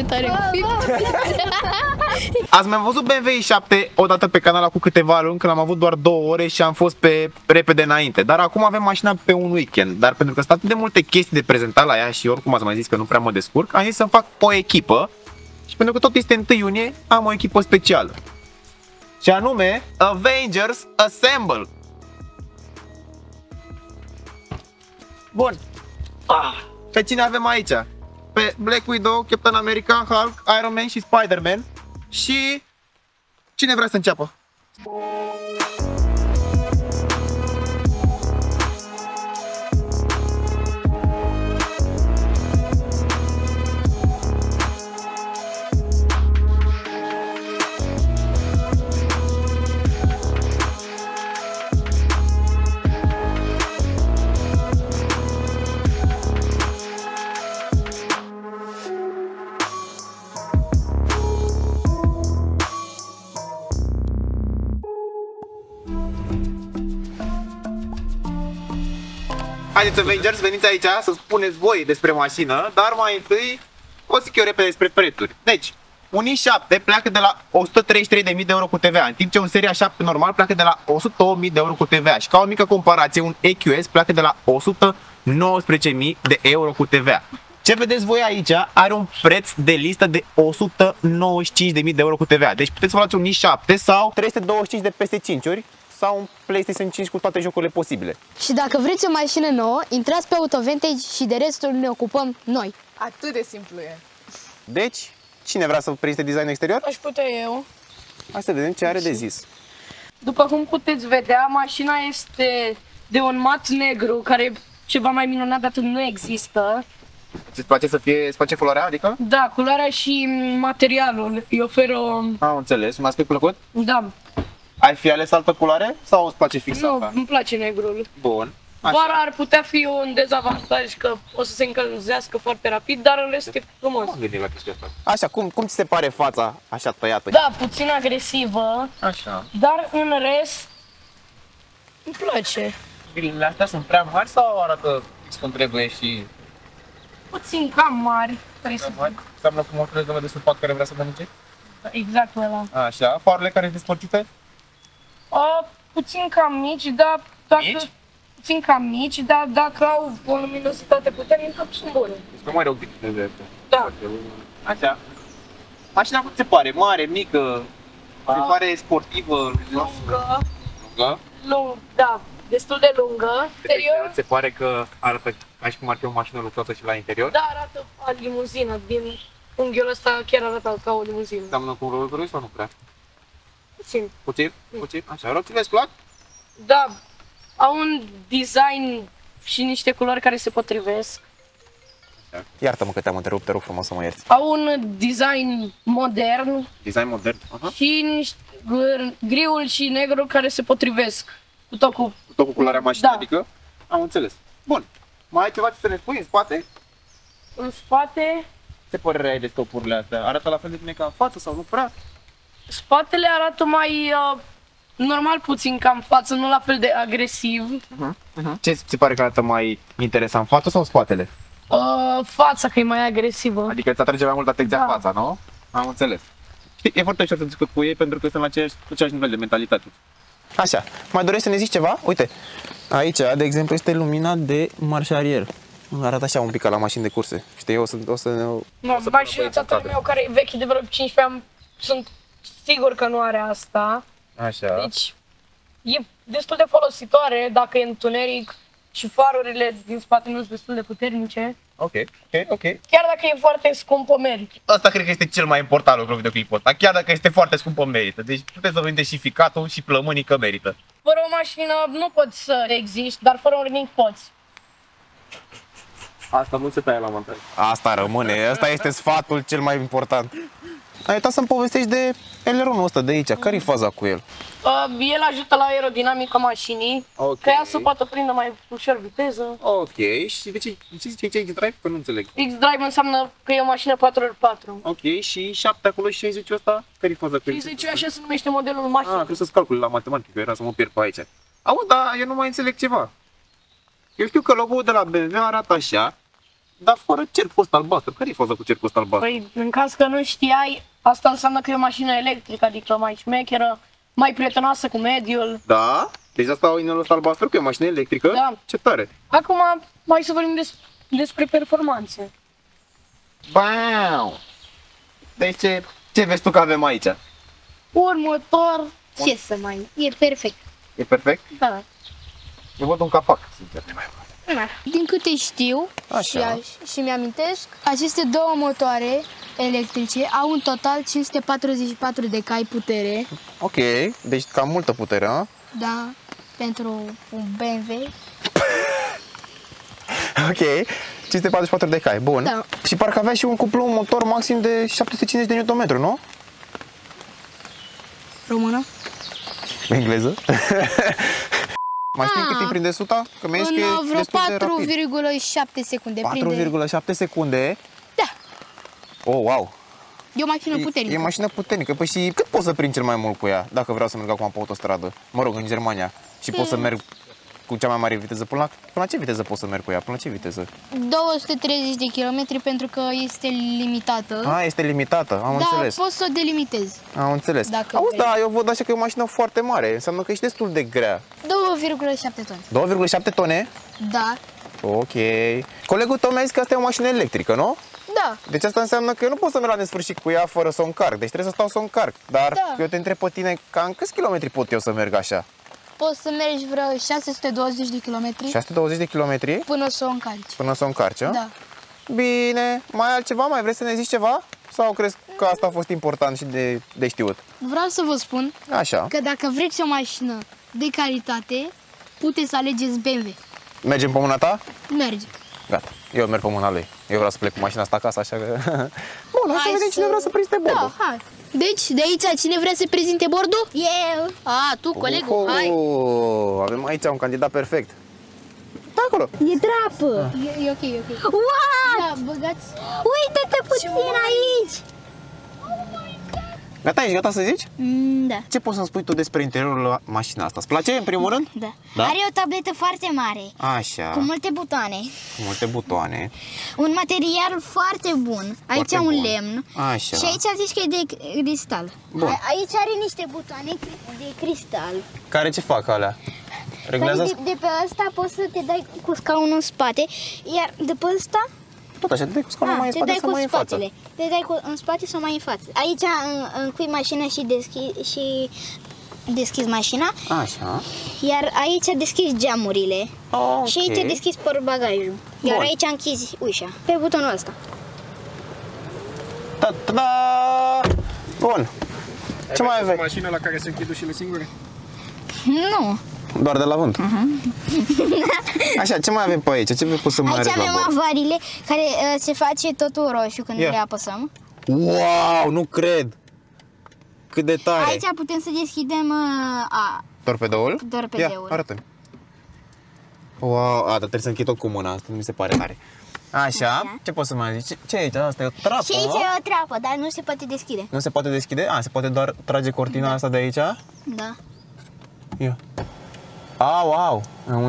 tare. Ați mai văzut BMW i7 odată pe canal cu câteva luni, când am avut doar 2 ore și am fost pe repede înainte. Dar acum avem mașina pe un weekend. Dar pentru că sunt atât de multe chestii de prezentat la ea și oricum ați mai zis că nu prea mă descurc, am zis să fac o echipă. Și pentru că tot este 1 iunie, am o echipă specială. Și anume Avengers Assemble. Bun. Pe cine avem aici? Pe Black Widow, Captain America, Hulk, Iron Man și Spider-Man. Și cine vrea să înceapă? Haideți Avengers, veniți aici să spuneți voi despre mașină, dar mai întâi o zic eu repede despre prețuri. Deci, un i7 pleacă de la 133.000 de euro cu TVA, în timp ce un Seria 7 normal pleacă de la 108.000 de euro cu TVA. Și ca o mică comparație, un EQS pleacă de la 119.000 de euro cu TVA. Ce vedeți voi aici are un preț de listă de 195.000 de euro cu TVA. Deci puteți să luați un i7 sau 325 de PS5-uri sau un PlayStation 5 cu toate jocurile posibile. Și dacă vreți o mașină nouă, intrați pe Autovantage și de restul ne ocupăm noi. Atât de simplu e. Deci, cine vrea să prezinte designul exterior? Aș putea eu. Hai să vedem ce are de zis. După cum puteți vedea, mașina este de un mat negru, care ceva mai minunat de atât nu există. Îți place îți place culoarea, adică? Da, culoarea și materialul îi oferă o... Am înțeles, un aspect plăcut? Da. Ai fi ales altă culoare sau îți place fix Nu, asta? îmi place negrul. Bun. Așa. Doar ar putea fi un dezavantaj că o să se încălzească foarte rapid, dar în rest e frumos. M-am gândit la chestia asta. Așa, cum ți se pare fața așa tăiată? Da, puțin agresivă, Așa. dar în rest îmi place. Grilele astea sunt prea mari sau arată cum trebuie și... Puțin cam mari. Înseamnă cu motorul de supat care vrea să mănânce? Exact ăla. Așa, farurile care sunt despărțite? Puțin cam mici, dar dacă... Mici? Puțin cam mici, dar dacă au o luminositate puternică, sunt bune. Nu mai rău de dreapta. Da. Așa. Mașina cum ți se pare? Mare, mică? Se pare sportivă? Lungă. Lungă? Da, destul de lungă. Interior, Se pare că arată ca și cum ar fi o mașină luxoasă și la interior? da, arată ca limuzină. Din unghiul ăsta chiar arată ca o limuzină. Seamănă cu un Rolls Royce sau nu prea? Puțin. Puțin? Puțin? Așa, roțile îți plac? Da, au un design și niște culori care se potrivesc. Iartă-mă că te-am întrerupt, te rog frumos să mă ierți. Au un design modern Design modern? și niște griul și negru care se potrivesc. Cu tot cu... Tot cu culoarea mașinii, Da. adică? Am înțeles. Bun. Mai ai ceva ce să ne spui în spate? În spate, Ce părere ai de stopurile astea? Arată la fel de bine ca în față sau nu prea? spatele arată mai normal puțin ca în față, nu la fel de agresiv. Ce ți se pare că arată mai interesant, fața sau spatele? Fața că e mai agresivă. Adică îți atrage mai mult atenția Da. fața, nu? Am înțeles. Știi, e foarte ușor să discut cu ei pentru că sunt la același nivel de mentalitate. Așa, mai dorești să ne zici ceva? Uite, aici, de exemplu, este lumina de marșarier. Arată așa un pic ca la mașini de curse. Știi, o să Mașina tatălui meu care e veche de vreo 15 ani, sunt sigur că nu are asta. Așa. Deci e destul de folositoare dacă e întuneric și farurile din spate nu sunt destul de puternice. Ok. Chiar dacă e foarte scumpă, merită. Asta cred că este cel mai important lucru videoclipul ăsta. Chiar dacă este foarte scumpă, merită. Deci puteți să vindeți și ficatul și plămânii că merită. Fără o mașină nu poți să existi, dar fără un nimic poți. Asta nu se taie la montaj. Asta rămâne, asta este sfatul cel mai important. Ai uitat să-mi povestești de eleronul ăsta de aici, care-i faza cu el? El ajută la aerodinamica mașinii, Ok. ca ea să poată prinde mai ușor viteză. Ok, și de ce zice X-Drive? Că nu înțeleg. X-Drive înseamnă că e o mașină 4x4. Ok, și 7 acolo și 60 ăsta? Care-i faza cu el? 60 așa se numește modelul mașinii. Trebuie să-ți calcul la matematică, era să mă pierd pe aici. Auzi, dar eu nu mai înțeleg ceva. Eu știu că logo-ul de la BMW arată așa, dar fără cercul ăsta albastru. Care e faza cu cercul ăsta albastru? Păi, în caz că nu știai, asta înseamnă că e o mașină electrică, adică mai șmecheră, mai prietenoasă cu mediul. Da? Deci asta au inelul ăsta albastru, că e o mașină electrică? Da. Ce tare! Acum, mai să vorbim despre performanțe. Bam! Deci ce vezi tu că avem aici? Un motor, Ce să mai... E perfect. E perfect? da. Eu văd un capac, sincer. Din câte știu Așa. și mi-amintesc, aceste două motoare electrice au în total 544 de cai putere, Ok, deci cam multă putere, a? da, pentru un BMW. Ok, 544 de cai, bun. Da. Și parcă avea și un cuplu, un motor maxim de 750 de Nm, nu? Română? Engleză? Mai știi cât timp prinde suta? Că mi-ai zis că e În vreo destul de rapid. 4,7 secunde. Prinde... 4,7 secunde? Da, Oh, wow! e o mașină puternică. E mașină puternică. Păi și cât pot să prind cel mai mult cu ea, dacă vreau să merg acum pe autostradă? Mă rog, în Germania. Și pot să merg cu cea mai mare viteză. Până la ce viteză pot să merg cu ea? Până la ce viteză? 230 de kilometri pentru că este limitată. A, este limitată, am Da, înțeles. poți să o delimitezi. Am înțeles. Dacă Auzi, vrei. da, eu văd așa că e o mașină foarte mare. Înseamnă că ești destul de grea. 2,7 tone. 2,7 tone? Da, Ok. Colegul tău mi-a zis că asta e o mașină electrică, nu? da. Deci asta înseamnă că eu nu pot să merg la nesfârșit cu ea fără să o încarc. Deci trebuie să stau să o încarc. Dar Da. eu te întreb pe tine, cam câți kilometri pot eu să merg așa? Poți să mergi vreo 620 de kilometri 620 de kilometri până să o încarci. până să o încarci, a? Da. Bine. Mai ai altceva? Mai vrei să ne zici ceva? Sau crezi că asta a fost important și de știut? Vreau să vă spun Așa. că dacă vreți o mașină de calitate, puteți să alegeți BMW. Mergem pe mâna ta? Merge. Gata. Eu merg pe mâna lui. Eu vreau să plec cu mașina asta acasă, așa că... Bun, hai să vedem cine vrea să prezinte bordul. Da, hai. Deci, de aici, cine vrea să prezinte bordul? Eu. A, tu, colegul, hai. Avem aici un candidat perfect. Da, acolo. E drapă! E ok, e ok. Wow! Da, băgați. Uite-te puțin aici! Gata, ești gata să zici? Da. Ce poți să-mi spui tu despre interiorul la mașina asta? Îți place, în primul rând? Da. Da? Are o tabletă foarte mare, Așa, cu multe butoane. cu multe butoane. Un material foarte bun. Aici Foarte un bun. lemn. Așa. Și aici zici că e de cristal. Bun. Aici are niște butoane de cristal. Care ce fac alea? Reglează Păi de pe ăsta poți să te dai cu scaunul în spate, iar de pe ăsta tot așa, te dai cu scaunul mai în te spate dai sau cu mai în față? spatele. Te dai în spate sau mai în față. Aici încui mașina și deschizi mașina, Așa. iar aici deschizi geamurile. Ok. Și aici deschizi portbagajul. Iar Bun. aici închizi ușa. Pe butonul ăsta. Ta-ta-da! Bun. Ce mai avem? Mașina la care se închid ușile singure? Nu. Doar de la vânt. Așa, ce mai avem pe aici? Ce poți să mai Aici arăt la avem bord? avariile care se face totul roșu când Ia. le apăsăm. Wow, nu cred! Cât de tare! Aici putem să deschidem Torpedoul? Torpedoul. Ia, arată-mi. Wow, dar trebuie să închid tot cu mâna, asta mi se pare tare. Așa, Așa. ce poți să mai zici? Ce e aici? Asta e o trapă, Și aici nu? e o treapă, dar nu se poate deschide. Nu se poate deschide? Se poate doar trage cortina asta de aici? Da. Ia. Wow,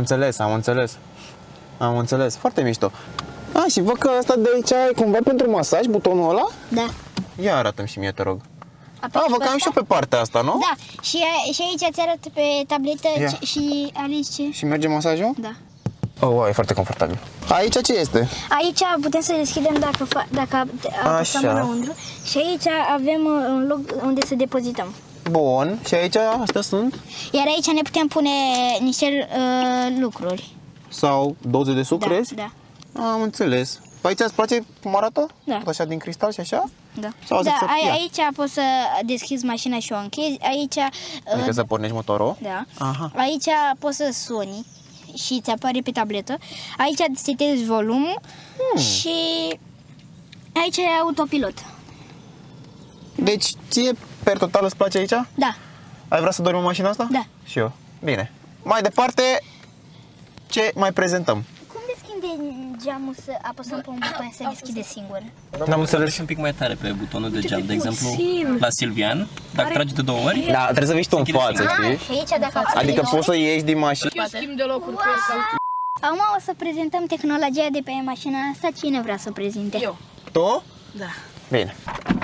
am înțeles, foarte mișto. Și văd că asta de aici e cumva pentru masaj, butonul ăla? Da. Ia arată-mi și mie, te rog. Apeși Văd pe că am și ăsta? eu pe partea asta, nu? Da, și aici îți arată pe tabletă Ia. și alegi ce. Și merge masajul? Da. Wow, e foarte confortabil. Aici ce este? Aici putem să deschidem dacă apăsăm Așa. înăuntru. Și aici avem un loc unde să depozităm. Bun, și aici astea sunt? Iar aici ne putem pune niște lucruri. Sau doze de suc, Da, crezi? da. Am înțeles. Aici îți place cum arată? Da. Tot așa din cristal și așa? Da. Sau Da, să ia. aici poți să deschizi mașina și o închizi. Aici, Adică să pornești motorul? da. Aha. Aici poți să suni și îți apare pe tabletă. Aici setezi volumul și aici e autopilot. Deci, ție per total îți place aici? Da. Ai vrea să dormi în mașina asta? Da. Și eu. Bine. Mai departe, ce mai prezentăm? Cum deschide geamul să apăsăm pe un buton să deschide singur? N-am înțeles. Mergi un pic mai tare pe butonul de geam. De exemplu, la Silvian, dacă tragi de 2 ori, Da, trebuie să vii tu în față, știi? Și aici dacă Adică poți să ieși din mașină. Eu schimb de locuri cu asta. Acum o să prezentăm tehnologia de pe mașina asta. Cine vrea să o prezinte? Eu. Tu? Da. Bine.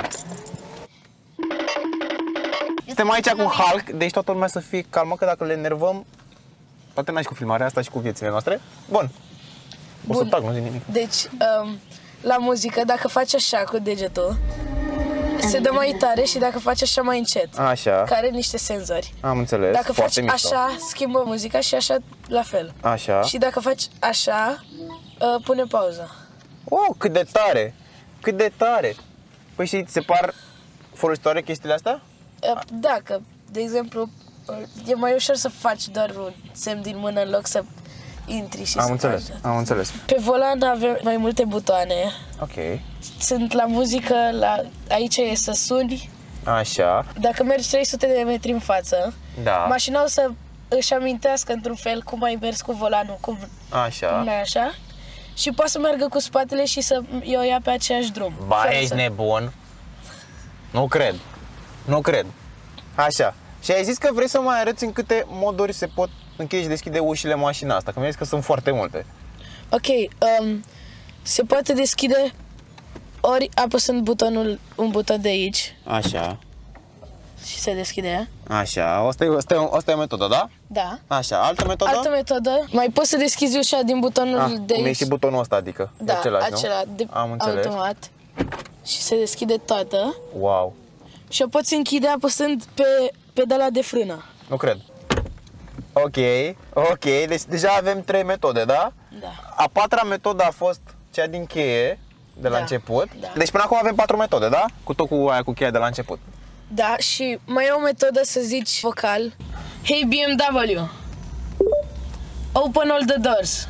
Suntem aici cu Hulk, deci toată lumea să fie calmă, că dacă le enervăm, poate n-ai și cu filmarea asta și cu viețile noastre. Bun. O să tac, nu zic nimic. Deci, la muzică, dacă faci așa cu degetul, se dă mai tare și dacă faci așa mai încet. Așa. Care are niște senzori. Am înțeles. Dacă faci Foarte mișto. așa, schimbă muzica și așa la fel. Așa. Și dacă faci așa, pune pauză. Oh, cât de tare! Cât de tare! Păi și ți se par folositoare chestiile astea? Da, că, de exemplu, e mai ușor să faci doar un semn din mână în loc să intri și Am înțeles, am înțeles. Pe volan avem mai multe butoane. Ok. Sunt la muzică, aici e să suni. Așa. Dacă mergi 300 de metri în față, Da. mașina o să își amintească într-un fel cum ai mers cu volanul, cum Așa. nu așa. Și poate să meargă cu spatele și să o ia pe aceeași drum. Ba, Fără ești să- nebun? Nu cred. Nu cred. Așa. Și ai zis că vrei să mai arăți în câte moduri se pot închide și deschide ușile mașina asta, că mi-ai zis că sunt foarte multe. Ok, se poate deschide ori apăsând un buton de aici Așa. și se deschide ea. Așa. Asta e metoda, da? Da. Așa. Altă metodă? Altă metodă, mai poți să deschizi ușa din butonul de cum e aici. și butonul ăsta, adică. Da, e același, acela, nu? de Am înțeles. automat. Și se deschide toată. Wow. Și o poți închide apăsând pe pedala de frână. Nu cred. Ok, ok. Deci deja avem 3 metode, da? Da. A patra metodă a fost cea din cheie, de la Da, început. da. Deci până acum avem 4 metode, da? Cu tot cu aia cu cheia de la început. Da, și mai e o metodă să zici vocal. Hey BMW, open all the doors.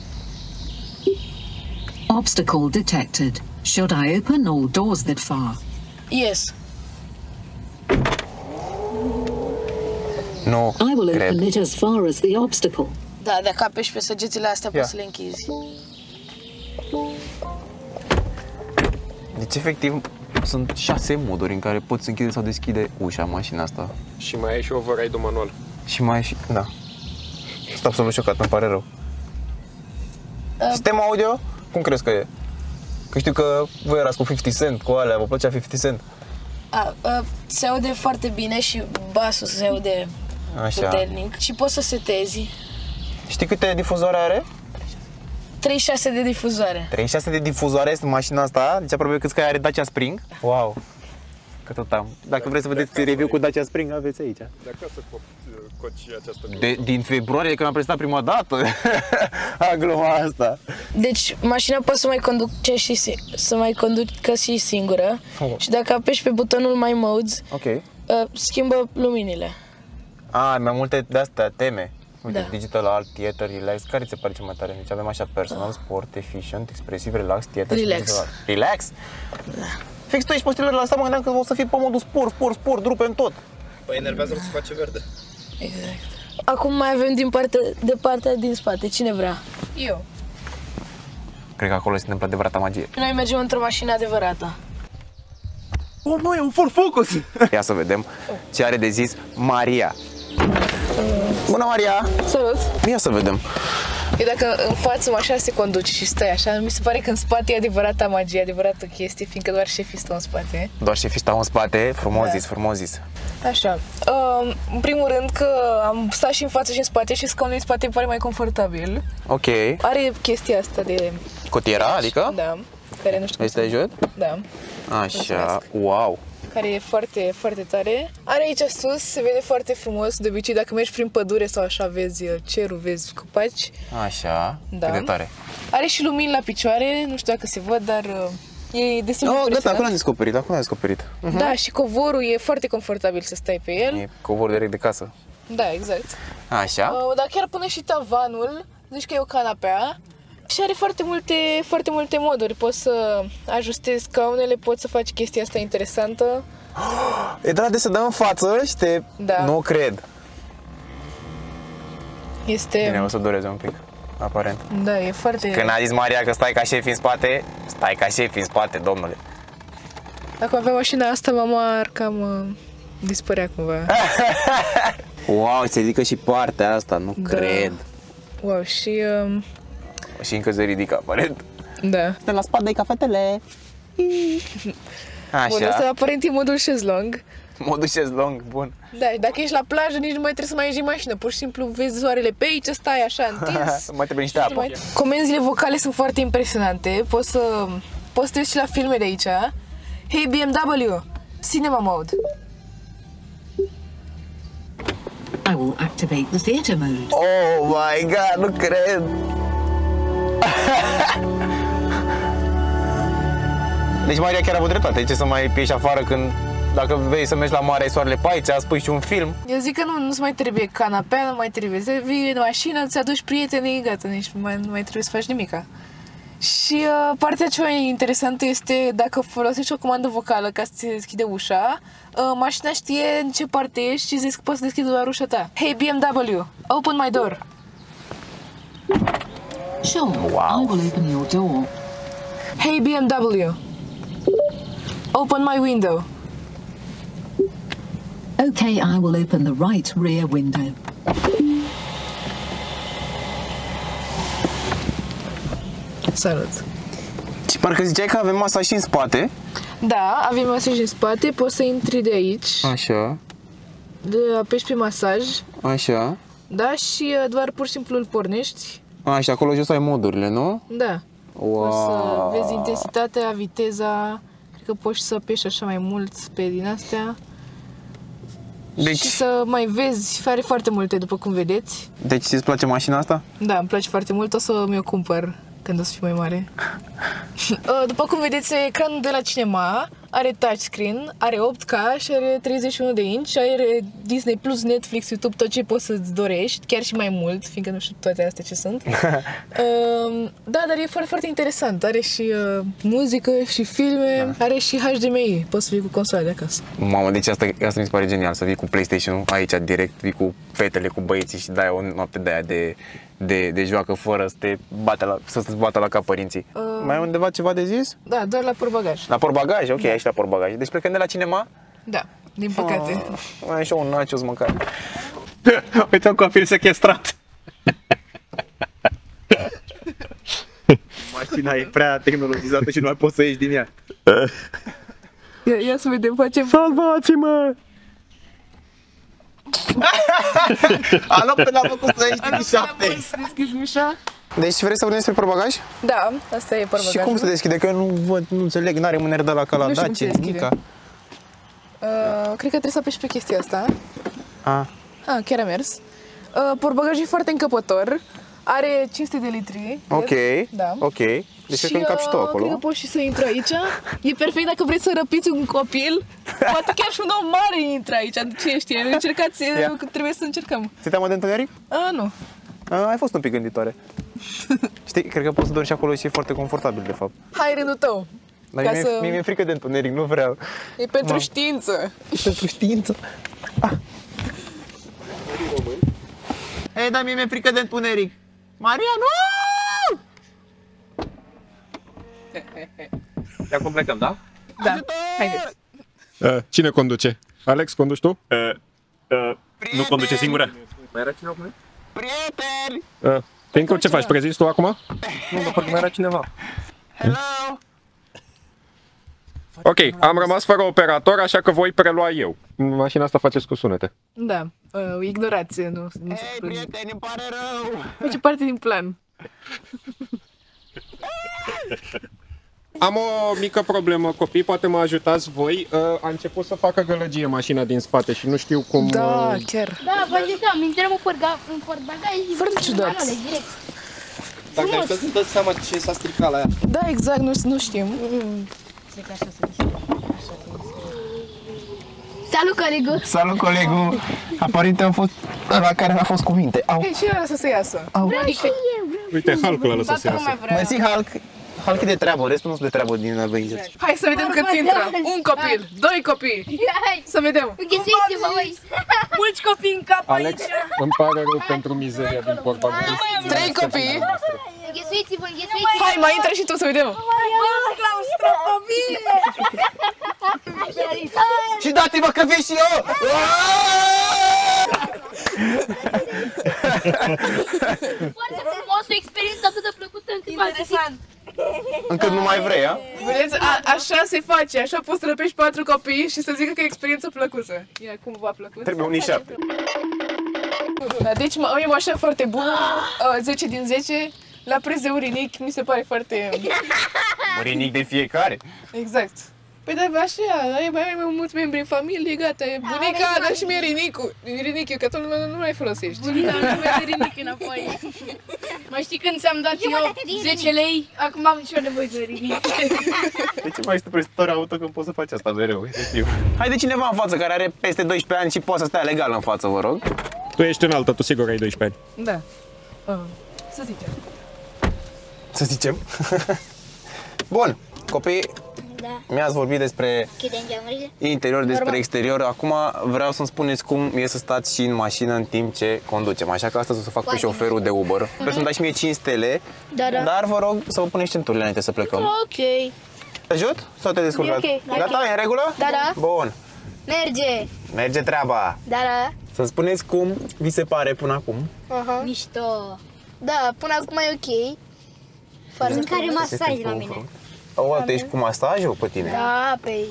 Obstacle detected. Should I open all doors that far? Yes. Nu I will cred. open it as far as the obstacle. Da, dacă apeși pe săgețile astea Ia. poți să le închizi. Deci efectiv sunt 6 moduri în care poți închide sau deschide ușa mașina asta. Și mai ai și override-ul manual. Și mai e și... Da. Sunt absolut șocat, îmi pare rău. Sistem audio? Cum crezi că e? Că știu că voi erați cu 50 Cent, cu alea, vă plăcea 50 Cent. Se aude foarte bine și basul se aude Așa. puternic. Și poți să setezi. Știi câte difuzoare are? 36 de difuzoare. 36 de difuzoare este mașina asta, deci aproape cât că are Dacia Spring. Wow! Că tot am. Dacă vreți să vedeți review cu Dacia Spring, aveți aici. De acasă coci această Din februarie, când am prezentat prima dată, a gluma asta. Deci mașina poate să mai conduce și să mai conducă și singură. Oh. Și dacă apeși pe butonul My Modes, Ok. schimbă luminile. Mai multe de astea teme. Uite, Da. Digital Art, Theater, Relax, care ți se pare cel mai tare? Deci avem așa Personal, Sport, Efficient, Expresiv, Relax, Theater Relax. și Digital Art. Relax? Da. Fix tu ești pe stilul ăsta, mă gândeam că o să fii pe modul sport, rupe în tot. Păi enervează să face verde. Exact. Acum mai avem de partea din spate. Cine vrea? Eu. Cred că acolo se întâmplă adevărata magie. Noi mergem într-o mașină adevărată. Oh, nu, e un Ford Focus! Ia să vedem ce are de zis Maria. Bună, Maria! Salut! Ia să vedem. E dacă în față mașina se conduce și stai așa, mi se pare că în spate e adevărata magie, adevărată chestie, fiindcă doar șefii stau în spate. Doar șefii stau în spate, frumos Da. zis, frumos zis. Așa, în primul rând că am stat și în față și în spate și scaunul din spate îmi pare mai confortabil. Ok. Are chestia asta de... Cotiera, adică? Da, care nu știu cum Este de jur? Da, Așa, Mulțumesc. wow. care e foarte, foarte tare. Are aici sus, se vede foarte frumos, de obicei dacă mergi prin pădure sau așa vezi cerul, vezi copaci. Așa, Da. cât de tare. Are și lumini la picioare, nu știu dacă se văd, dar e destul de Oh, gata, impresionant. acum l-am descoperit, Da, și covorul e foarte confortabil să stai pe el. E covor direct de casă. Da, exact. Așa. Dar chiar până și tavanul, zici că e o canapea. Și are foarte multe moduri. Poți să ajustezi scaunele, poți să faci chestia asta interesantă. E drag de să dă în față și te... Da. Nu cred. Este... Bine, o să dureze un pic, aparent. Da, e foarte... Când a zis Maria că stai ca șefi în spate, stai ca șefi în spate, domnule. Dacă avea mașina asta, mama ar cam dispărea cumva. Wow, se ridică și partea asta, nu Da. cred. Wow, și Și încă se ridică aparent. Da. Suntem la spate, cafetele. Așa. Bun, ăsta aparent e modul șezlong. Modul șezlong, bun. Da, și dacă ești la plajă, nici nu mai trebuie să mai ieși din mașină. Pur și simplu vezi soarele pe aici, stai așa întins. Mai trebuie niște apă. Comenzile vocale sunt foarte impresionante. Poți să te uiți și la filme de aici. Hey BMW, Cinema Mode. I will activate the theatre mode. Oh my god, nu cred! Deci Maria chiar a avut dreptate. De ce să mai ieși afară când, dacă vrei să mergi la mare, ai soarele pe aici, spui și un film? Eu zic că nu-ți mai trebuie canapea, nu mai trebuie să vii în mașină, îți aduci prietenii, gata, nici nu mai trebuie să faci nimica. Și partea cea mai interesantă este dacă folosești o comandă vocală ca să-ți deschide ușa, mașina știe în ce parte ești și zici că poți să deschide doar ușa ta. Hey BMW, open my door. Sure, I will open your door. Hey BMW, open my window. Okay, I will open the right rear window. Salut! Și parcă ziceai că avem masa și în spate. Da, avem masaj în spate, poți să intri de aici, Așa, apeși pe masaj, așa. da, și doar pur și simplu îl pornești, Și acolo jos ai modurile, nu? da. Poți să vezi intensitatea, viteza, cred că poți să apeși așa mai mult pe din astea. Deci, Și să mai vezi, are foarte multe după cum vedeți. deci ți-ți place mașina asta? Da, îmi place foarte mult, o să mi-o cumpăr când o să fiu mai mare. După cum vedeți, ecranul de la cinema are touchscreen, are 8K și are 31 de inch, are Disney Plus, Netflix, YouTube, tot ce poți să-ți dorești, chiar și mai mult, fiindcă nu știu toate astea ce sunt. Da, dar e foarte, foarte interesant. Are și muzică și filme, are și HDMI, poți să vii cu consola de acasă. Mamă, deci asta mi se pare genial, să vii cu PlayStation aici direct, vii cu fetele, cu băieții și dai o noapte de aia de joacă fără să-ți bată la cap părinții. Mai ai undeva ceva de zis? Da, doar la portbagaj. La portbagaj? Ok, aici la portbagaj. Deci plecăm de la cinema? Da, din păcate. Mai ai și un nachos măcar. Uite un copil sequestrat. Mașina e prea tehnologizată și nu mai poți să ieși din ea. Ia să vedem, facem... Salvați-mă! Alo, pe la făcut să ieși din 7. Deschizi ușa? Deci vrei să vorbim despre portbagaj? Da, asta e portbagajul. Și cum se deschide? Că eu nu înțeleg, n-are mâner de la ca la Dacia, nimica. Cred că trebuie să apeși pe chestia asta. Chiar a mers. Portbagajul e foarte încăpător. Are 500 de litri. Ok, da. Ok. Deci cred că încap și tu acolo. Cred că poți și să intru aici. E perfect dacă vreți să răpiți un copil. Poate chiar și un om mare intră aici. Cine știe, încercați, trebuie să încercăm. Ți-e teamă de întuneric? Nu. Ai fost un pic gânditoare. Știi, cred că poți să dormi și acolo și e foarte confortabil, de fapt. Hai, rândul tău. Dar mie mi-e frică de întuneric, nu vreau. E pentru știință. E pentru știință. Ei, dar mie mi-e frică de întuneric. Maria, nu! De acum plecăm, da? Da, haideți. Cine conduce? Alex, conduci tu? Nu conduce singură? Mai era cineva cu noi? Prieteni! Tincu, ce faci? Prezinți tu acum? Nu, dar parcă mai era cineva. Hello! Ok, am rămas fără operator, așa că voi prelua eu. Mașina asta faceți cu sunete. Da, ignorați, nu se Ei, prieteni, îmi pare rău! face parte din plan. Am o mică problemă, copii, poate mă ajutați voi. A început să facă gălăgie mașina din spate și nu știu cum... Da, chiar. Da, vă ziceam, intrăm în portbagaj și Foarte ciudat. manuale, direct. Dacă te ajută, îți dă seama ce s-a stricat la ea. Da, exact, nu știm. Salut, colegul! Salut, colegul! Aparent am fost la care n-a fost cuvinte. Au. Hei, și ăla să iasă. Uite, Hulk-ul a lăsat să iasă. Mersi, Hulk! Hulk e de treabă, restul nu sunt de treabă din Avengers. Hai să vedem cât intră. Un copil, doi copii. Hai, Să vedem. înghesuiți-vă, voi! Mulți copii în cap Alex, îmi pare rău pentru mizeria din portbagaj. 3 copii. Înghesuiți-vă, înghesuiți-vă! Hai, mai intră și tu să vedem. claustrofobie! Și dați-vă că vin și eu! Foarte frumos, o experiență atât de plăcută interesant. Încât nu mai vrei, a? Vedeți, așa se face, așa poți să răpești 4 copii și să zică că e experiență plăcută. Ia, cum v-a plăcut? Trebuie un i7. Deci e o mașină foarte bună, 10 din 10, la preț de urinic mi se pare foarte... Urinic de fiecare. Exact. Păi da, așa, ai mai mulți membri în familie, gata, e bunica, dar și mie rinichiul, că tot nu mai folosești. Bunica nu vede rinic înapoi. Mai știi când ți-am dat eu 10 lei, acum am nicio nevoie de rinic. De ce mai este prestător auto când poți să faci asta mereu, efectiv? Haide cineva în față care are peste 12 ani și poate să stea legal în față, vă rog. Tu ești înaltă, tu sigur ai 12 ani. Da. Să zicem. Să zicem. Bun, copii, mi-ați vorbit despre interior, despre exterior. Acum vreau să-mi spuneți cum e să stați și în mașină în timp ce conducem. Așa că astăzi o să fac pe șoferul de Uber. Vreau să-mi dați și mie 5 stele, dar vă rog să vă puneți centurile înainte să plecăm. Ok. Te ajut? Sau te descurcați? Gata? E în regulă? Da. Bun. Merge. Merge treaba. Da. Să-mi spuneți cum vi se pare până acum. Mișto. Da, până acum e ok. Sunt care masaj la mine. O, tu ești cu masajul pe tine? Da, păi...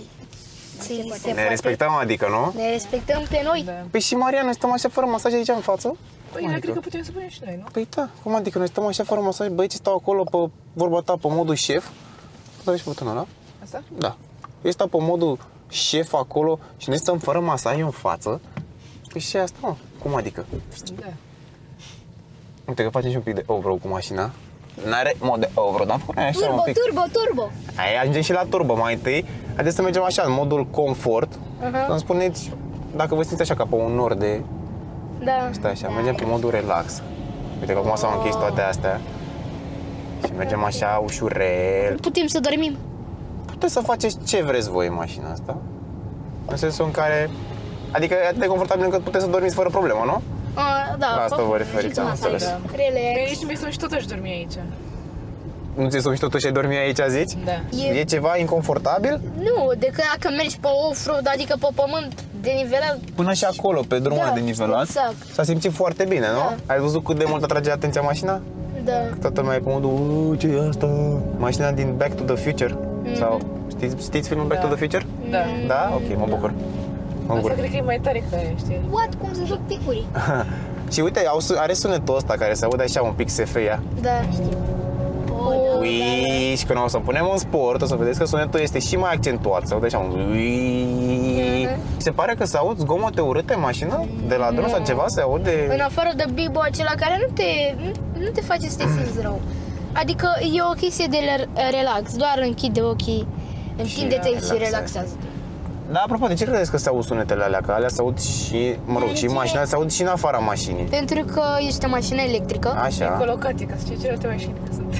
Ne respectăm, adică, nu? Ne respectăm pe noi. Păi și Maria, noi stăm așa fără masaj aici în față? Păi, eu cred că putem să punem și noi, nu? Păi da, cum adică noi stăm așa fără masaj, băieții stau acolo pe vorba ta, pe modul șef. Dă și butonul ăla? Asta? Da. Ei stau pe modul șef acolo și noi stăm fără masaj în față. Păi și asta, mă. Cum adică? Da. Uite că facem și un pic de off-road cu mașina. N-are mod de off-road, am făcut așa un pic. Turbo. Aia ajungem și la turbo mai întâi. Haideți să mergem așa, în modul confort. Să-mi spuneți dacă vă simțiți așa ca pe un nor de... Da. Stai așa, mergem pe modul relax. Uite că acum s-au închis toate astea. Și mergem așa ușurel. Putem să dormim. Puteți să faceți ce vreți voi în mașina asta. În sensul în care... Adică e atât de confortabil încât puteți să dormiți fără problemă, nu? Da. La asta vă referiți, am înțeles. Relax. Nici mi-e și totuși dormi aici. Nu ți-e somn și totuși ai dormi aici, zici? Da. E ceva inconfortabil? Nu, decât dacă mergi pe off-road, adică pe pământ denivelat. Până și acolo, pe drumul de nivelat, exact. s-a simțit foarte bine, nu? Ai văzut cât de mult atrage atenția mașina? Da. Toată lumea e pe modul, ce e asta? Mașina din Back to the Future? Sau știți filmul Back to the Future? Da. Da? Ok, mă bucur. Asta cred că e mai tare ca aia, știi? What? Cum să joc picurii? Și uite, are sunetul ăsta care se aude așa un pic SF ea. Da. Ui, și când o să punem în sport, o să vedeți că sunetul este și mai accentuat. Se aude așa un ui. Se pare că se aud zgomote urâte în mașină? De la drum sau ceva se aude? În afară de Bibo acela care nu te face să te simți rău. Adică e o chestie de relax, doar închide ochii, întinde-te și relaxează. Da, apropo, de ce credeți că se aud sunetele alea? Că alea se aud și, mă rog, și mașina se aud și în afara mașinii. Pentru că este o mașină electrică. Așa. Colocate, ca să știi celelalte mașini că sunt.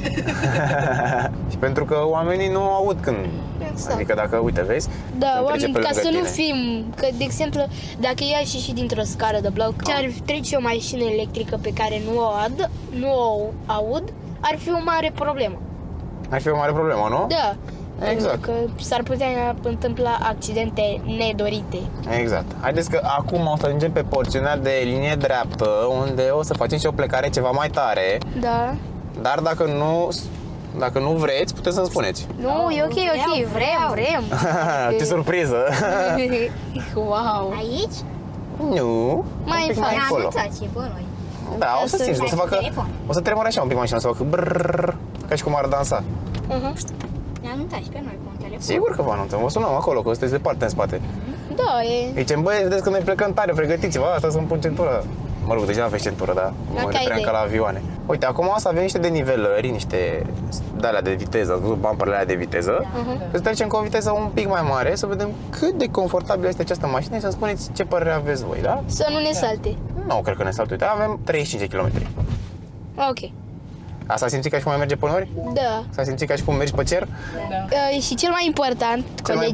Și pentru că oamenii nu aud când. Exact. Adică dacă, uite, vezi, Da, când trece oameni, pe ca lângă să nu tine. fim, că de exemplu, dacă ieși și dintr-o scară de bloc, ce ar trece o mașină electrică pe care nu o aud, ar fi o mare problemă. Ar fi o mare problemă, nu? Da. Exact. Că s-ar putea întâmpla accidente nedorite. Exact. Haideți că acum o să ajungem pe porțiunea de linie dreaptă, unde o să facem și o plecare ceva mai tare. Da. Dar dacă nu vreți, puteți să-mi spuneți. Nu, e ok, vrem. Ce surpriză! Wow. Aici? Nu. Mai un pic faci. mai acolo. Ce bă, noi. Da, o să simți, o să facă, o să tremure așa un pic mașina, o să facă brrrr, ca și cum ar dansa. Ne anunțați pe noi cu un telefon. Sigur că vă anunțăm, vă sunăm acolo, că sunteți departe în spate. Da, e... Zicem, băi, vedeți că noi plecăm tare, pregătiți-vă, asta să-mi pun centură. Mă rog, deja aveți centură, da? Mă refeream ca la avioane. Uite, acum o să avem niște denivelări, niște de-alea de viteză, ați văzut bumperele alea de viteză. Să trecem cu o viteză un pic mai mare, să vedem cât de confortabilă este această mașină și să spuneți ce părere aveți voi, da? Să nu ne salte. Nu, cred că ne saltă. Uite, avem 35 de km. Ok. Asta simți ca și cum mai merge pe nori? Da. S-a simțit ca și cum mergi pe cer? Și cel mai important,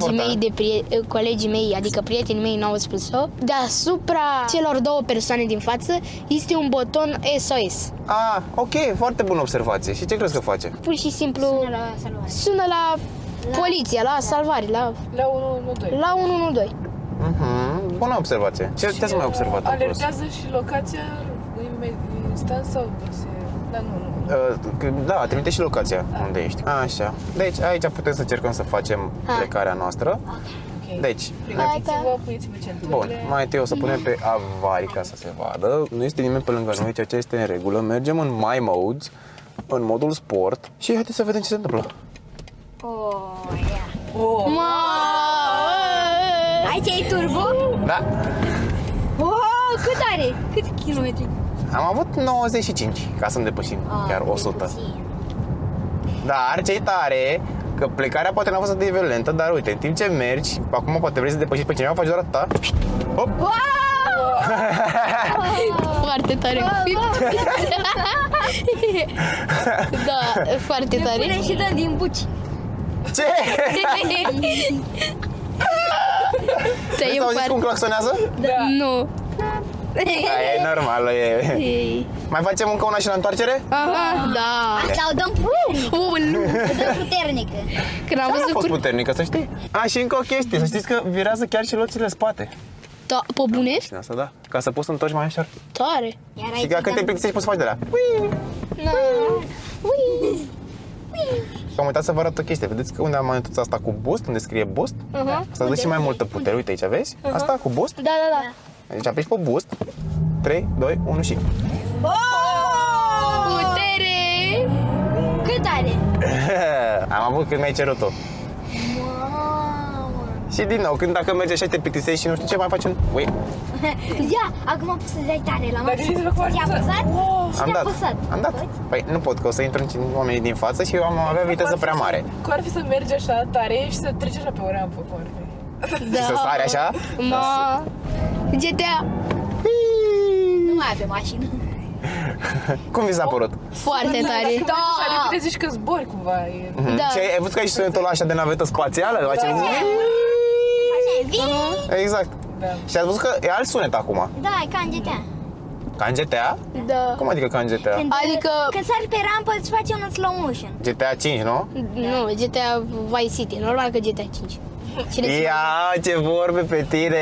colegii mei, adică prietenii mei n-au spus-o, deasupra celor două persoane din față este un buton SOS. Ah, ok, foarte bună observație. Și ce crezi că face? Pur și simplu Sună la poliția, la salvare, la 112. Bună observație. Ce te-ați mai observat? Alergează și locația instant sau... Dar nu. Da, trimite și locația unde ești. Așa. Deci aici putem să încercăm să facem plecarea noastră. Deci, puneți-vă centurile. bun, mai întâi o să punem pe avari ca să se vadă. Nu este nimeni pe lângă noi, ceea ce este în regulă. Mergem în My Modes, în modul sport și haideți să vedem ce se întâmplă. Aici e turbo? Da. Cât are? Câți kilometri? Am avut 95 ca să-mi depășim chiar 100. Dar ce tare, că plecarea poate n-a fost atât de violentă, dar uite, în timp ce mergi, acum poate vrei să depășești pe cineva, faci doar atâta. Hop! Foarte tare. Da, foarte tare. Punem și dăm din buci. Ce? Te-ai auziți cum claxonează? Da. Nu. E normal, e. Mai facem încă una și la întoarcere? Aha, da. Asta o dăm puternică. Când am A văzut fost puternică, să știi. Și încă o chestie, să știți că virează chiar și loțile spate. Da, pe bune? Și asta, da, ca să poți să întorci mai ușor. Tare. Și că când te plictisești poți să faci de la. Am uitat să vă arăt o chestie. Vedeți că unde am mai asta cu boost, unde scrie boost? Asta dă și mai multă putere. Uite aici, vezi? Asta cu boost. Da. Deci apeși pe boost. 3, 2, 1 și... Putere! Cât are? Am avut cât mi-ai cerut-o. Și din nou, când dacă mergi așa te plictisești și nu știu ce, mai faci un... Ia, acum poți să dai tare la Dar știți-vă cum ți-a apăsat? Am dat. Am dat. Păi nu pot, că o să intru în oamenii din față și eu am avea viteză prea mare. Cum ar fi să mergi așa tare și să treci așa pe o rampă, cum ar fi? Și să sari așa? GTA. Nu mai avem mașină. Cum vi s-a părut? Foarte tare. Da! Așa repede zici că zbori cumva. Da. Și ai văzut că ai și sunetul ăla așa de navetă spațială? Așa e, Exact. Da. Și ați văzut că e alt sunet acum. Da, e ca în GTA. Ca în GTA? Da. Cum adică ca în GTA? Adică... Când sari pe rampă îți face un slow motion. GTA 5, nu? Nu, GTA Vice City. Normal că GTA 5. Ia, ce vorbe pe tine!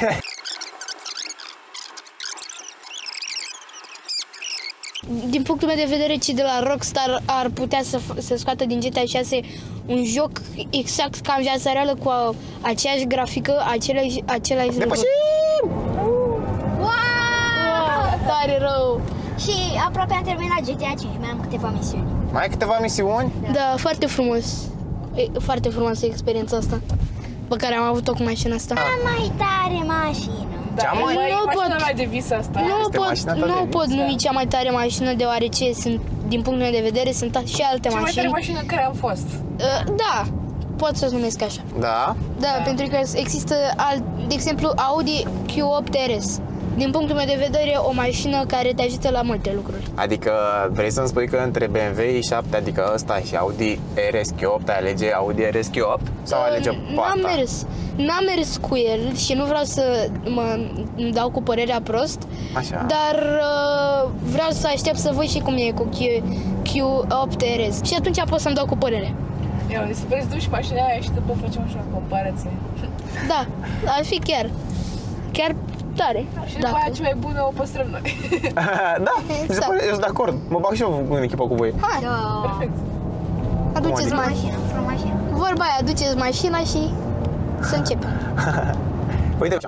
Din punctul meu de vedere, cei de la Rockstar ar putea să scoată din GTA 6 un joc exact ca în viața reală, cu aceeași grafică, același Depășim! Wow! Tare rău! Și aproape am terminat GTA 5, mai am câteva misiuni. Mai ai câteva misiuni? Da, foarte frumos. E foarte frumoasă experiența asta pe care am avut-o cu mașina asta. Cea mai tare mașină. Cea mai... Mașina mai de vis asta. Nu pot numi cea mai tare mașină, deoarece sunt, din punctul meu de vedere, sunt și alte mașini. Cea mai tare mașină în care am fost. Da, pot să o numesc așa. Da? Da, pentru că există, de exemplu, Audi Q8 RS. Din punctul meu de vedere, o mașină care te ajută la multe lucruri. Adică vrei să-mi spui că între BMW i7, adică ăsta și Audi RS8, ai alege Audi RS8 sau alege Pata? N-am mers cu el și nu vreau să îmi dau cu părerea prost. Așa. Dar vreau să aștept să văd și cum e cu Q8 RS. Și atunci pot să-mi dau cu părere. Eu, să vezi tu și mașina aia și după facem așa o comparație. Da, ar fi chiar tare. Și după aia cea mai bună o păstrăm noi. Da, exact. Eu sunt de acord. Mă bag și eu în echipă cu voi. Hai. Da. Perfect. Aduceți mașina. Vorba aia, aduceți mașina și să începem. Uite,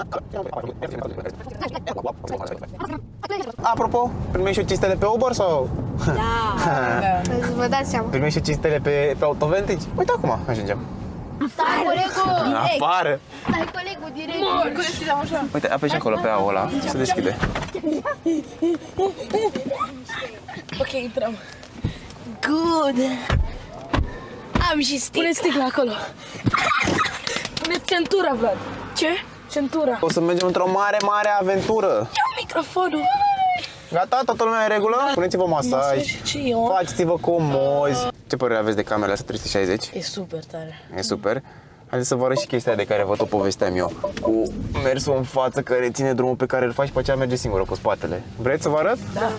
apropo, primești și 5 stele pe Uber sau? Da. Vă dați seama. Primești și 5 stele pe Autovantage? Uite acum ajungem. Stai, colegul! Afară! Stai, colegul, direct! Cum deschidem așa? Uite, apeși acolo pe A-ul ăla, se deschide. Ok, intrăm. Good! Am și sticla. Pune sticla acolo. Pune centura, Vlad. Ce? Centura. O să mergem într-o mare aventură. Ia microfonul. Gata? Toată lumea în regulă? Puneți-vă masaj. Faceți-vă comozi. Ce părere aveți de camerele astea 360? E super tare. E super. Haideți să vă arăt și chestia de care vă tot povesteam eu. Cu mersul în față care ține drumul pe care îl faci, pe aceea merge singură cu spatele. Vreți să vă arăt? Da.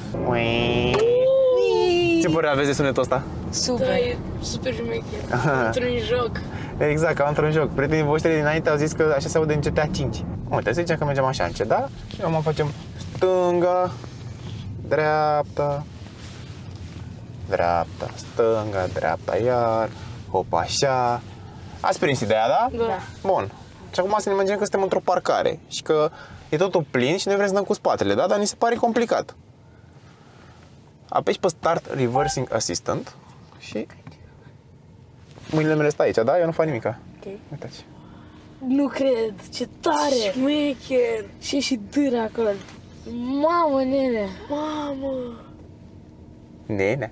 Ce părere aveți de sunetul ăsta? Super. Da, e super jumecher. Într-un joc. Exact, ca într-un joc. Prietenii voștri dinainte au zis că așa se aude în GTA 5. Uite, să zicem că mergem așa încet, da? Și acum facem stânga, dreapta, dreapta, stânga, dreapta iar, hop așa. Ați prins ideea, da? Da. Bun. Și acum să ne imaginăm că suntem într-o parcare și că e totul plin și noi vrem să dăm cu spatele, da? Dar ni se pare complicat. Apeși pe Start Reversing Assistant și mâinile mele stă aici, da? Eu nu fac nimica. Ok. Uitați. Nu cred, ce tare! Șmecher! Și dâra acolo. Mamă, nene! Mamă! Nene.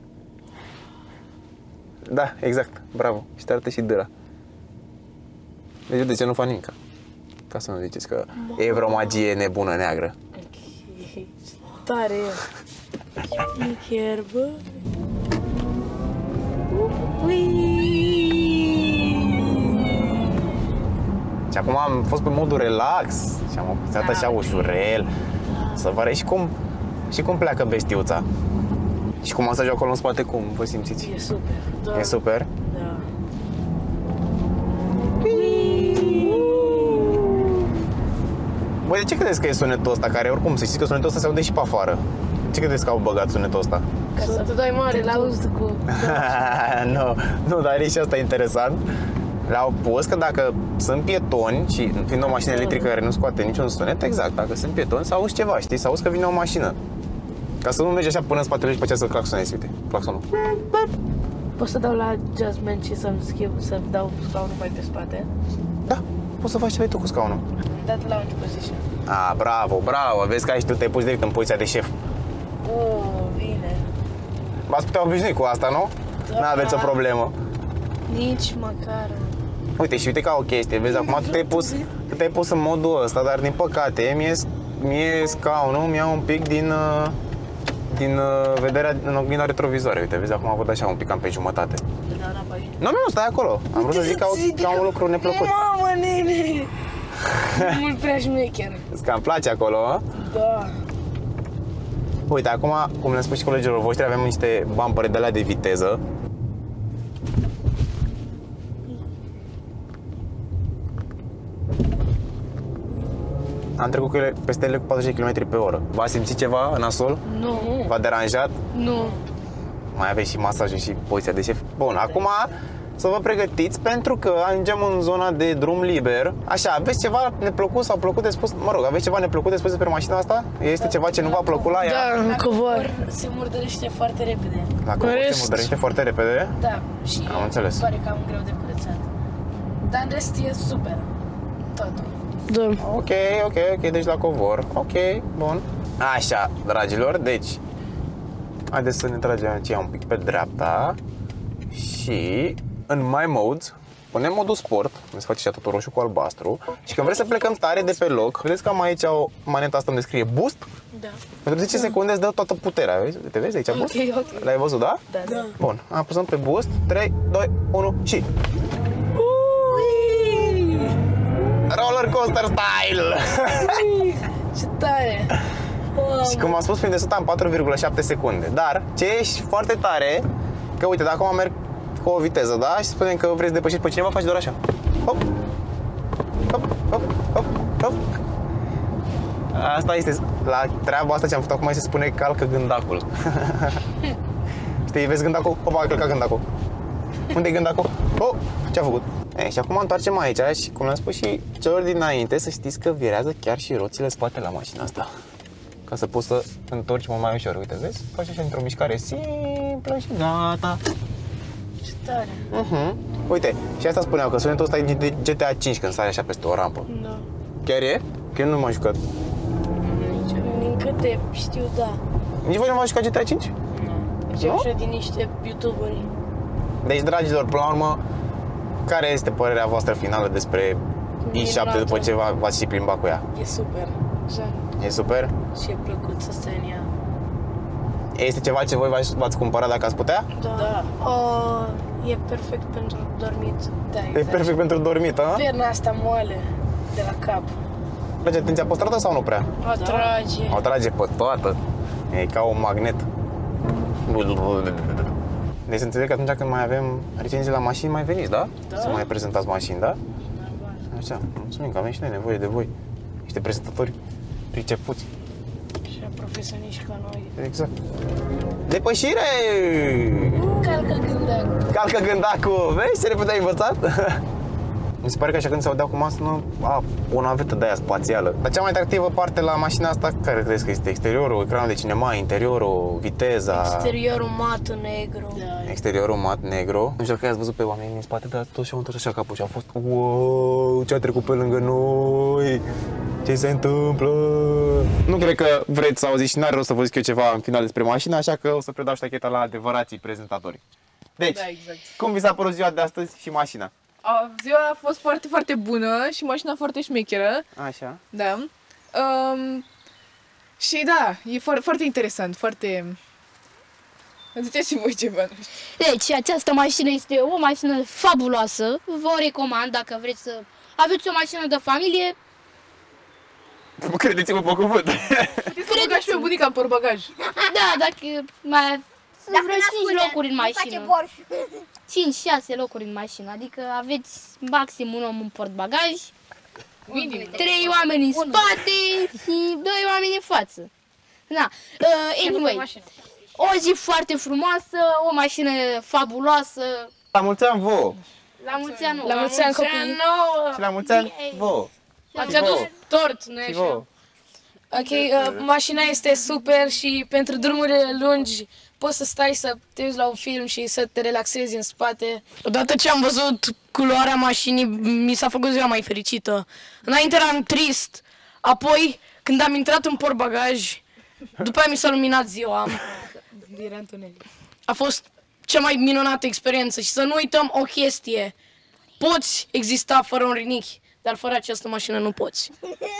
Da, exact. Bravo. Și te arată și dâra. Deci de ce nu fac nimica? Ca să nu ziceți că e vreo magie nebună neagră. Ok. Ce tare e! Șmecher, bă! Și acum am fost pe modul relax și am apăsat așa ușurel să vă arăt și cum pleacă bestiuța. Și cum masajul acolo în spate, cum vă simțiți? E super! Da. E super? Da. Băi, de ce credeți că e sunetul ăsta, care oricum, să știți că sunetul ăsta se aude și pe afară? De ce credeți că au băgat sunetul ăsta? Ca să te dai mare, l-auzi cu... nu, dar e și asta interesant. L-au pus că dacă sunt pietoni și fiind o mașină electrică care nu scoate niciun sunet, exact, dacă sunt pietoni, să auzi ceva, știi? Să auzi că vine o mașină. Ca să nu mergi așa până în spatele și pe aceea să claxonezi, uite, claxonul. Poți să dau la adjustment și să-mi schimb, să dau scaunul mai pe spate? Da, poți să faci ce vrei tu cu scaunul. Am dat la launch position. Ah, bravo, bravo, vezi că aici tu te-ai pus direct în poziția de șef. Bine. V-ați putea obișnui cu asta, nu? Da. N-aveți o problemă. Nici măcar. Uite, și uite ca o chestie, vezi, acum tu te-ai pus în modul ăsta, dar din păcate mie scaunul mi-a un pic din vederea în oglinda retrovizoare. Uite, vezi, acum văd așa un pic cam pe jumătate. Nu, stai acolo. Am vrut să zic ca un lucru neplăcut. Mamă, nene! Mult prea șmecher. Îți cam place acolo, a? Da. Uite, acum, cum le-am spus și colegilor voștri, avem niște bumpere de alea de viteză. Am trecut cu ele, peste ele cu 40 km pe oră. V-a simțit ceva în nasol? Nu. V-a deranjat? Nu. Mai aveți și masajul și poziția de șef. Bun, acum să vă pregătiți pentru că ajungem în zona de drum liber. Așa, aveți ceva neplăcut sau plăcut de spus? Mă rog, aveți ceva neplăcut de spus despre mașina asta? Este ceva ce nu v-a plăcut la ea? Da, în covor. Se murdărește foarte repede. La covor se murdărește foarte repede? Da, și am înțeles. Pare cam greu de curățat. Dar în rest e super. Totul. Da. Ok, deci la covor. Ok, bun. Așa, dragilor, deci haideți să ne tragem aici un pic pe dreapta și în My Modes punem modul sport, unde se face și totul roșu cu albastru și când vreți să plecăm tare de pe loc, vedeți că am aici o manetă asta unde scrie Boost? Da. Pentru 10 secunde îți dă toată puterea, vezi? Te vezi aici Boost? Ok. L-ai văzut, da? Da. Bun, apăsăm pe Boost, 3, 2, 1 și... Roller coaster style! Ce tare! Și cum am spus, prin de 100 am 4,7 secunde. Dar ce e foarte tare, că uite, dacă acum merg cu o viteză, da? Și spunem că vrei să depășiți pe cineva, faci doar așa. Hop! Hop, hop, hop, hop. Asta este, la treaba asta ce am făcut acum se spune calcă gândacul. Știi, vezi gândacul? Opa, a călcat gândacul. Unde e gândacul? Oh, ce-a făcut? Și acum întoarcem aici și, cum le-am spus și celor dinainte, să știți că virează chiar și roțile spate la mașina asta. Ca să poți să întorci mult mai ușor. Uite, vezi? Faci așa într-o mișcare simplă și gata. Ce tare! Uite, și asta spuneau, că sunetul ăsta e de GTA 5 când sari așa peste o rampă. Da. Chiar e? Că eu nu m-am jucat. Din câte știu, da. Nici voi nu v-ați jucat GTA 5? Nu. Așa din niște youtuberi. Deci, dragilor, până la urmă, care este părerea voastră finală despre i7 după ce v-ați și plimbat cu ea? E super. E super? Și e plăcut să stai în ea. Este ceva ce voi v-ați cumpărat dacă ați putea? Da. E perfect pentru dormit. Da, exact. E perfect pentru dormit, a? Perna asta moale de la cap. Trage atenția pe stradă sau nu prea? Atrage. O trage pe toată. E ca un magnet. Deci înțeleg că atunci când mai avem recenzii la mașini, mai veniți, da? Da. Să mai prezentați mașini, da? Așa, mulțumim că avem și noi nevoie de voi. Niște prezentatori pricepuți. profesioniști ca noi. Exact. Depășire! Calcă gândacul. Calcă gândacul! Vezi ce repede ai învățat? Mi se pare că așa când se audea cu masă, o navetă de aia spațială. Dar cea mai atractivă parte la mașina asta, care crezi că este? Exteriorul, ecranul de cinema, interiorul, viteza... Exteriorul mat negru. Da. Exteriorul mat negru. Nu știu dacă ați văzut pe oamenii din spate, dar toți și-au întors așa capul și au fost wow, ce a trecut pe lângă noi? Ce se întâmplă? Nu cred că vreți să auziți și n-are rost să vă zic eu ceva în final despre mașină, așa că o să predau ștacheta la adevărații prezentatori. Deci, Da, exact. cum vi s-a părut ziua de astăzi și mașina? Ziua a fost foarte, foarte bună și mașina foarte șmecheră. Așa. Da. Și da, e foarte interesant, foarte... Ziceți și voi ceva, nu știu. Deci, această mașină este o mașină fabuloasă. Vă o recomand dacă vreți să aveți o mașină de familie. Credeți-mă pe cuvânt. Puteți să băgați și pe bunica în portbagaj. Da, dacă mai sunt vreo 5 locuri în mașină. 5-6 locuri în mașină, adică aveți maxim un om în portbagaj, 3 oameni în spate și 2 oameni în față. Da, anyway, o zi foarte frumoasă, o mașină fabuloasă. La mulți ani vouă! La mulți ani, La mulți ani, copii! Și la mulți ani vouă! Ați adus tort, nu e așa? Ok, mașina este super și pentru drumurile lungi poți să stai să te uiți la un film și să te relaxezi în spate. Odată ce am văzut culoarea mașinii, mi s-a făcut ziua mai fericită. Înainte eram trist, apoi când am intrat în portbagaj, după aia mi s-a luminat ziua. Era întuneric. A fost cea mai minunată experiență și să nu uităm o chestie. Poți exista fără un rinichi, dar fără această mașină nu poți.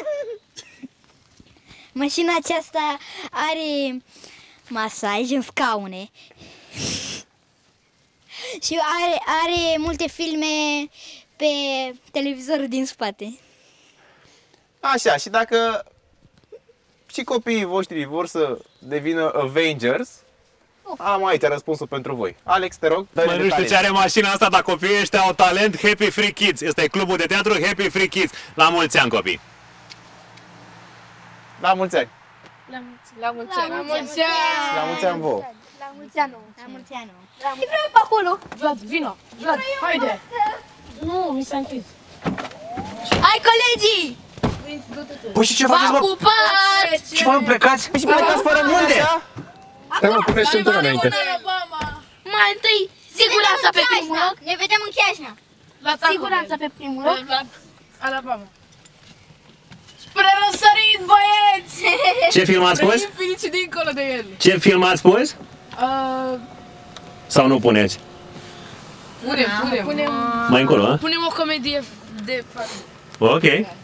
Mașina aceasta are masaj în scaune și are multe filme pe televizorul din spate. Așa, și dacă și copiii voștri vor să devină Avengers, am aici răspunsul pentru voi. Alex, te rog, Mă, nu știu ce are mașina asta, dar copiii ăștia au talent. Happy Free Kids. Este clubul de teatru Happy Free Kids. La mulți ani, copii! La mulți ani! La mulți ani! La mulți ani! La mulți ani vouă! La mulți ani! La mulți ani! Vreau pe acolo. Vlad, vino! Vlad, haide! Nu, mi s-a închis. Hai, colegii! Păi și ce faceți, mă? Pupați! Ce vă plecați? Păi și plecați fără munte! Te mă puneți centura înainte. Mai întâi, siguranța pe primul loc. Ne vedem în Chiajna! Siguranța pe primul loc. Alabama. Spre răsărit, băieți! Ce film ați spus? Infinit și dincolo de el. Ce film ați spus? Sau nu puneți? Punem. Mai încolo, a? Punem o comedie de față. Ok.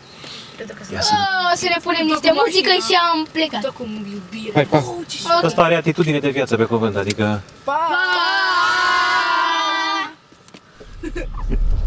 O să ne punem niște muzică și am plecat. Cu iubire. Hai, pa! Ăsta are atitudine de viață pe cuvânt, adică... Pa!